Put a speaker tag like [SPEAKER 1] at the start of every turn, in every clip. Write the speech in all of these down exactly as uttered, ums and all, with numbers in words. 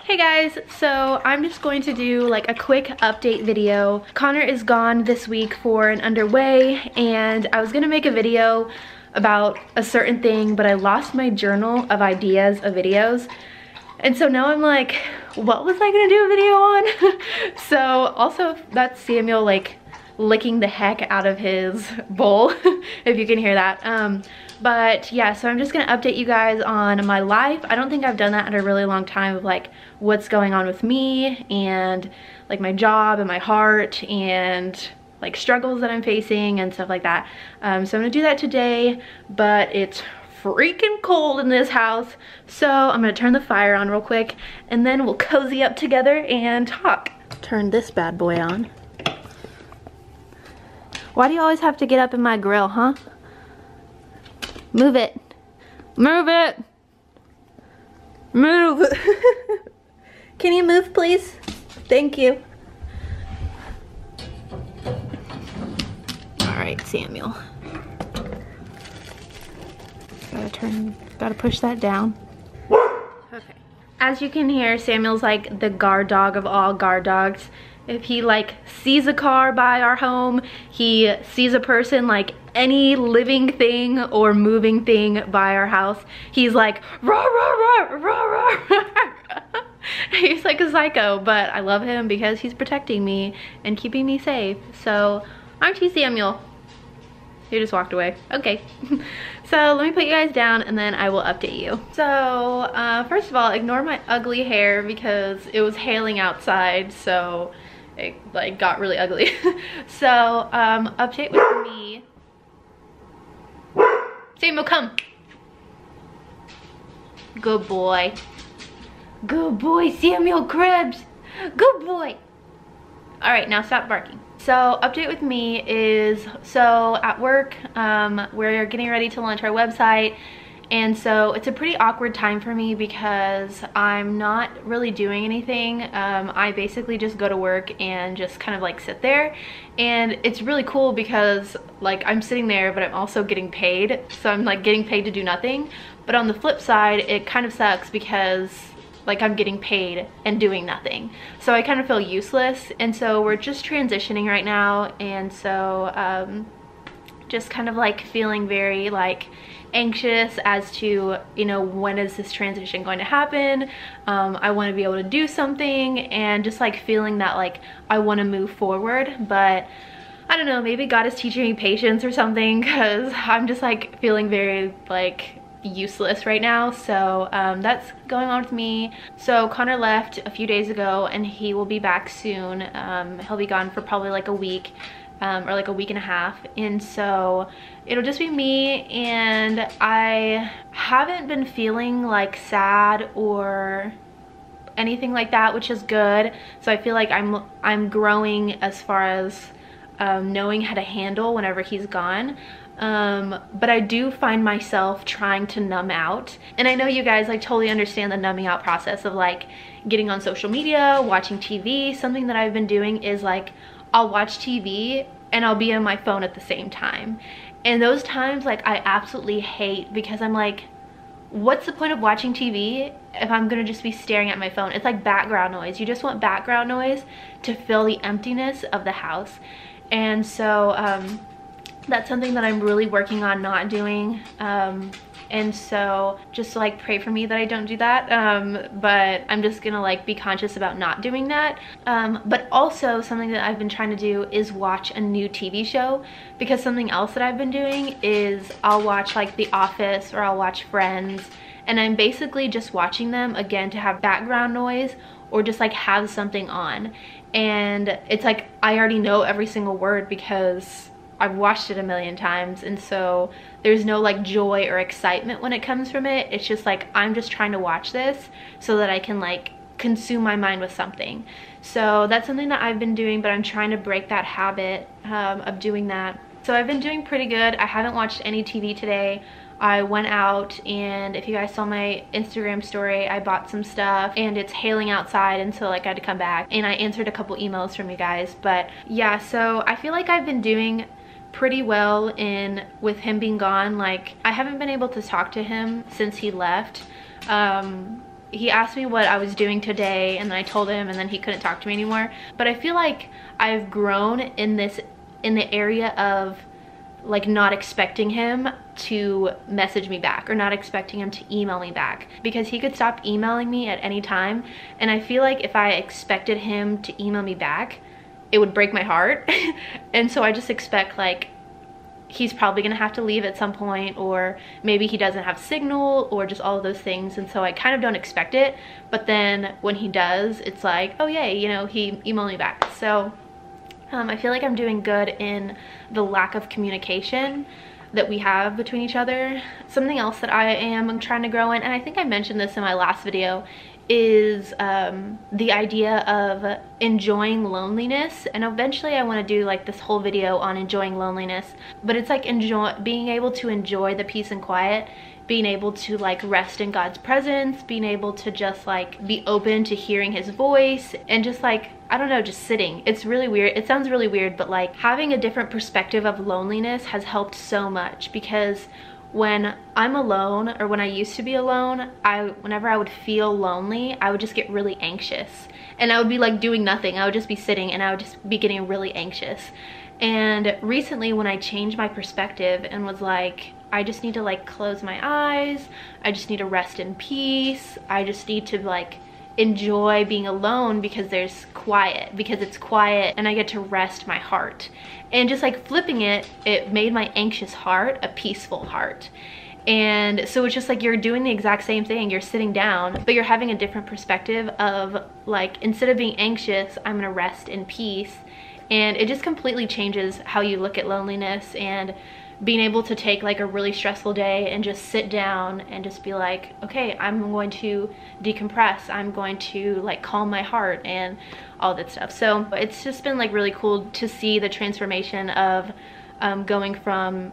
[SPEAKER 1] Hey guys, so I'm just going to do like a quick update video. Connor is gone this week for an underway, and I was gonna make a video about a certain thing, but I lost my journal of ideas of videos. And so now I'm like, what was I gonna do a video on? So also that's Samuel like licking the heck out of his bowl, if you can hear that. Um, but yeah, so I'm just gonna update you guys on my life. I don't think I've done that in a really long time, of like what's going on with me and like my job and my heart and like struggles that I'm facing and stuff like that. Um, so I'm gonna do that today, but it's freaking cold in this house. So I'm gonna turn the fire on real quick and then we'll cozy up together and talk. Turn this bad boy on. Why do you always have to get up in my grill, huh? Move it. Move it. Move. Can you move, please? Thank you. All right, Samuel. Gotta turn, gotta push that down. Okay. As you can hear, Samuel's like the guard dog of all guard dogs. If he like sees a car by our home, he sees a person, like any living thing or moving thing by our house, he's like rah rah rah rah rah. He's like a psycho, but I love him because he's protecting me and keeping me safe. So aren't you, Samuel? You just walked away. Okay. So let me put you guys down and then I will update you. So uh, first of all, ignore my ugly hair because it was hailing outside, so it like got really ugly. So um, update with me. Samuel, come. Good boy. Good boy, Samuel Krebs. Good boy. All right, now stop barking. So update with me is, so at work, um, we're getting ready to launch our website. And so it's a pretty awkward time for me because I'm not really doing anything. Um, I basically just go to work and just kind of like sit there. And it's really cool because like I'm sitting there, but I'm also getting paid. So I'm like getting paid to do nothing. But on the flip side, it kind of sucks because like I'm getting paid and doing nothing. So I kind of feel useless. And so we're just transitioning right now. And so um, just kind of like feeling very like anxious as to, you know, when is this transition going to happen? Um, I want to be able to do something and just like feeling that like I want to move forward. But I don't know, maybe God is teaching me patience or something, because I'm just like feeling very like useless right now. So um, that's going on with me. So Connor left a few days ago and he will be back soon. Um, he'll be gone for probably like a week um, or like a week and a half. And so it'll just be me, and I haven't been feeling like sad or anything like that, which is good. So I feel like I'm I'm growing as far as um, knowing how to handle whenever he's gone. Um, but I do find myself trying to numb out. And I know you guys like totally understand the numbing out process of like getting on social media, watching T V. Something that I've been doing is like I'll watch T V and I'll be on my phone at the same time. And those times like I absolutely hate, because I'm like, what's the point of watching T V if I'm gonna just be staring at my phone? It's like background noise. You just want background noise to fill the emptiness of the house. And so um, that's something that I'm really working on not doing. Um, and so just like pray for me that I don't do that. Um, but I'm just gonna like be conscious about not doing that. Um, but also something that I've been trying to do is watch a new T V show, because something else that I've been doing is I'll watch like The Office or I'll watch Friends, and I'm basically just watching them again to have background noise or just like have something on. And it's like I already know every single word because I've watched it a million times, and so there's no like joy or excitement when it comes from it. It's just like I'm just trying to watch this so that I can like consume my mind with something. So that's something that I've been doing, but I'm trying to break that habit um, of doing that. So I've been doing pretty good. I haven't watched any T V today. I went out, and if you guys saw my Instagram story, I bought some stuff, and it's hailing outside, and so like I had to come back, and I answered a couple emails from you guys. But yeah, so I feel like I've been doing pretty well in with him being gone. Like I haven't been able to talk to him since he left. Um, he asked me what I was doing today, and then I told him, and then he couldn't talk to me anymore. But I feel like I've grown in this, in the area of like not expecting him to message me back or not expecting him to email me back, because he could stop emailing me at any time. And I feel like if I expected him to email me back, it would break my heart. And so I just expect like he's probably gonna have to leave at some point, or maybe he doesn't have signal, or just all of those things. And so I kind of don't expect it, but then when he does, it's like, oh yay, you know, he emailed me back. So Um, I feel like I'm doing good in the lack of communication that we have between each other. Something else that I am trying to grow in, and I think I mentioned this in my last video, is um, the idea of enjoying loneliness. And eventually I want to do like this whole video on enjoying loneliness, but it's like enjoy being able to enjoy the peace and quiet, being able to like rest in God's presence, being able to just like be open to hearing his voice, and just like, I don't know, just sitting. It's really weird. It sounds really weird, but like having a different perspective of loneliness has helped so much, because when I'm alone, or when I used to be alone, I whenever I would feel lonely, I would just get really anxious, and I would be like doing nothing. I would just be sitting and I would just be getting really anxious. And recently when I changed my perspective and was like, I just need to like close my eyes, I just need to rest in peace, I just need to like enjoy being alone because there's quiet, because it's quiet and I get to rest my heart. And just like flipping it, it made my anxious heart a peaceful heart. And so it's just like you're doing the exact same thing. You're sitting down, but you're having a different perspective of like, instead of being anxious, I'm gonna rest in peace. And it just completely changes how you look at loneliness, and being able to take like a really stressful day and just sit down and just be like, okay, I'm going to decompress, I'm going to like calm my heart and all that stuff. So it's just been like really cool to see the transformation of um, going from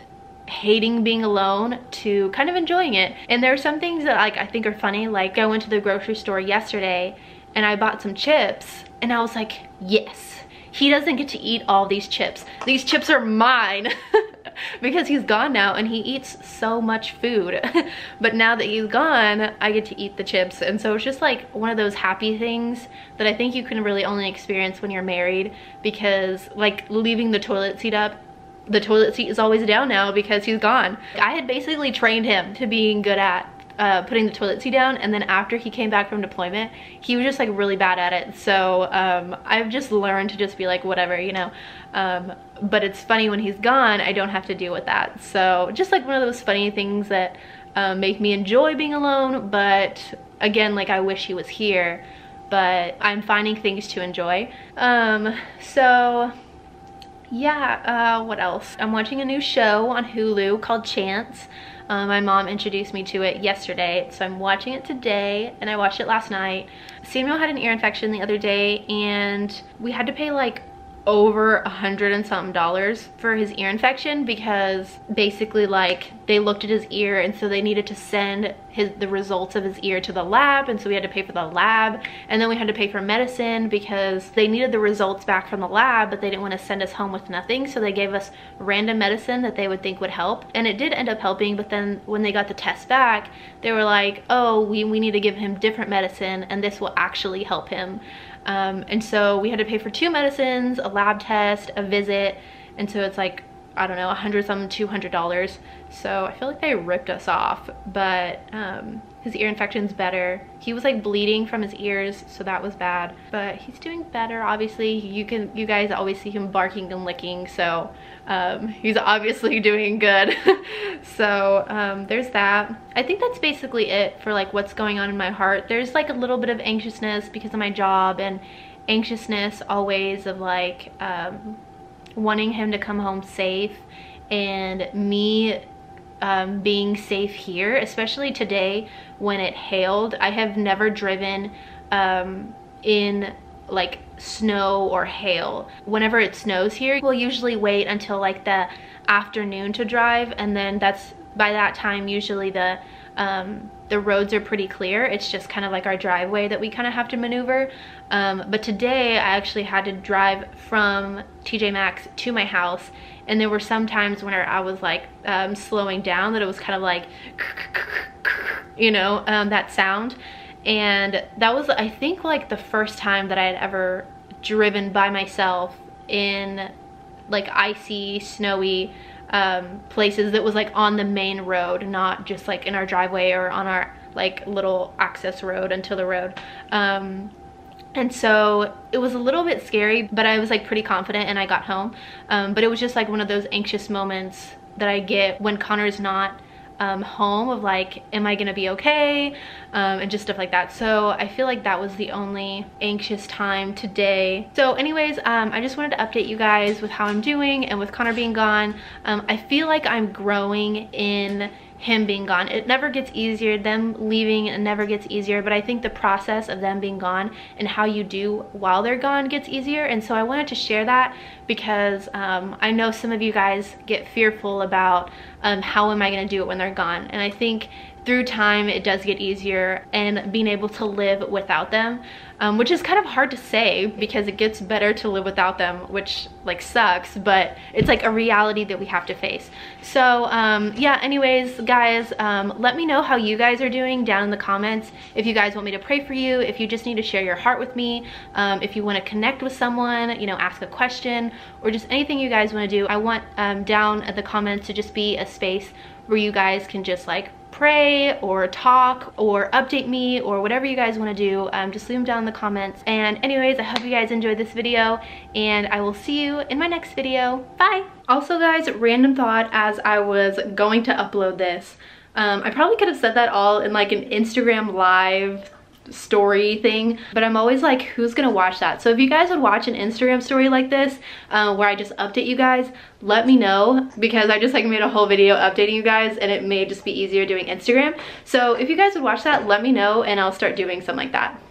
[SPEAKER 1] hating being alone to kind of enjoying it. And there are some things that like I think are funny. Like I went to the grocery store yesterday and I bought some chips, and I was like, yes, he doesn't get to eat all these chips. These chips are mine. Because he's gone now and he eats so much food. But now that he's gone, I get to eat the chips. And so it's just like one of those happy things that I think you can really only experience when you're married, because like leaving the toilet seat up, the toilet seat is always down now because he's gone. I had basically trained him to being good at Uh, putting the toilet seat down, and then after he came back from deployment, he was just like really bad at it. So um, I've just learned to just be like, whatever, you know. Um, but it's funny when he's gone, I don't have to deal with that. So just like one of those funny things that uh, make me enjoy being alone. But again, like I wish he was here, but I'm finding things to enjoy. Um, so yeah, uh, what else? I'm watching a new show on Hulu called Chance. Um, my mom introduced me to it yesterday, so I'm watching it today, and I watched it last night. Samuel had an ear infection the other day, and we had to pay like over a hundred and something dollars for his ear infection, because basically like they looked at his ear, and so they needed to send his the results of his ear to the lab, and so we had to pay for the lab, and then we had to pay for medicine because they needed the results back from the lab, but they didn't want to send us home with nothing, so they gave us random medicine that they would think would help, and it did end up helping. But then when they got the test back, they were like, oh, we, we need to give him different medicine, and this will actually help him. Um, and so we had to pay for two medicines, a lab test, a visit, and so it's like, I don't know, a hundred something, two hundred dollars. So I feel like they ripped us off. But um, his ear infection's better. He was like bleeding from his ears, so that was bad. But he's doing better. Obviously, you can, you guys always see him barking and licking, so um, he's obviously doing good. So um, there's that. I think that's basically it for like what's going on in my heart. There's like a little bit of anxiousness because of my job, and anxiousness always of like um, wanting him to come home safe, and me um, being safe here, especially today when it hailed. I have never driven um, in like snow or hail. Whenever it snows here, we'll usually wait until like the afternoon to drive, and then that's by that time usually the um, the roads are pretty clear. It's just kind of like our driveway that we kind of have to maneuver. Um, but today I actually had to drive from T J Maxx to my house, and there were some times when I was like um, slowing down that it was kind of like, you know, um, that sound. And that was, I think, like the first time that I had ever driven by myself in like icy, snowy um, places that was like on the main road, not just like in our driveway or on our like little access road until the road. Um, and so it was a little bit scary, but I was like pretty confident and I got home. Um, but it was just like one of those anxious moments that I get when Connor's not um, home, of like, am I gonna be okay? Um, and just stuff like that. So I feel like that was the only anxious time today. So anyways, um, I just wanted to update you guys with how I'm doing and with Connor being gone. Um, I feel like I'm growing in him being gone. It never gets easier. Them leaving, it never gets easier, but I think the process of them being gone and how you do while they're gone gets easier. And so I wanted to share that because um, I know some of you guys get fearful about um, how am I gonna do it when they're gone. And I think through time it does get easier, and being able to live without them, um, which is kind of hard to say because it gets better to live without them, which like sucks, but it's like a reality that we have to face. So um, yeah, anyways guys, um, let me know how you guys are doing down in the comments. If you guys want me to pray for you, if you just need to share your heart with me, um, if you want to connect with someone, you know, ask a question, or just anything you guys want to do. I want um, down at the comments to just be a space where you guys can just like pray or talk or update me or whatever you guys want to do. Um, just leave them down in the comments. And anyways, I hope you guys enjoyed this video, and I will see you in my next video. Bye! Also guys, random thought as I was going to upload this. Um, I probably could have said that all in like an Instagram live story thing, but I'm always like, who's gonna watch that? So if you guys would watch an Instagram story like this, uh, where I just update you guys, let me know, because I just like made a whole video updating you guys and it may just be easier doing Instagram. So if you guys would watch that, let me know and I'll start doing something like that.